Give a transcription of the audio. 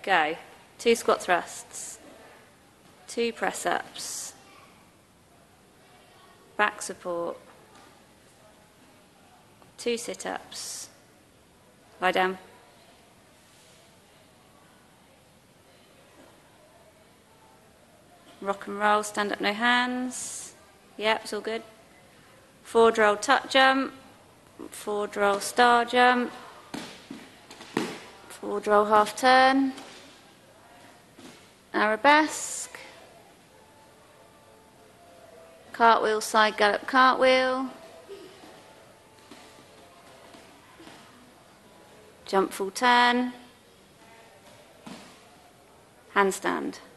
Go. 2 squat thrusts. 2 press-ups. Back support. 2 sit-ups. Lie down. Rock and roll, stand up, no hands. Yep, it's all good. Forward roll, tuck jump. Forward roll, star jump. Forward roll, half turn. Arabesque. Cartwheel, side gallop, cartwheel. Jump, full turn. Handstand.